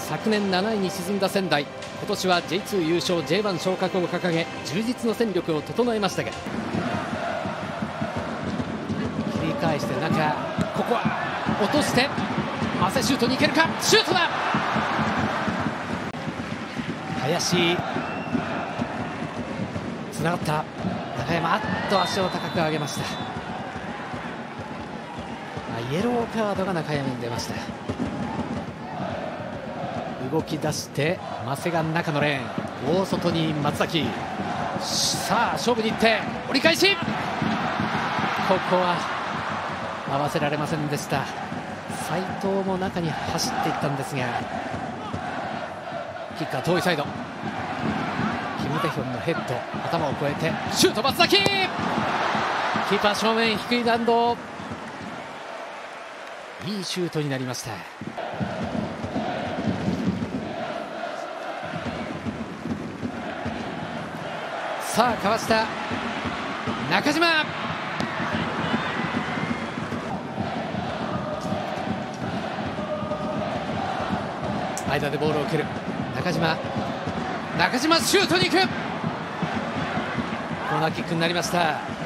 昨年7位に沈んだ仙台、今年は J2 優勝 J1 昇格を掲げ充実の戦力を整えましたが、切り返して中、ここは落としてマセシュートに行けるか、シュートだ。林つながった、中山、あっと足を高く上げました。イエローカードが中山に出ました。動き出してマセが中のレーン、大外に松崎、さあ勝負にいって折り返し、ここは合わせられませんでした。斉藤も中に走っていったんですが、キッカー遠いサイド、キム・テヒョンのヘッド、頭を越えてシュート、松崎、キーパー正面、低い弾道、いいシュートになりました。さあかわした中島、間でボールを蹴る中島、シュートに行く、コーナーキックになりました。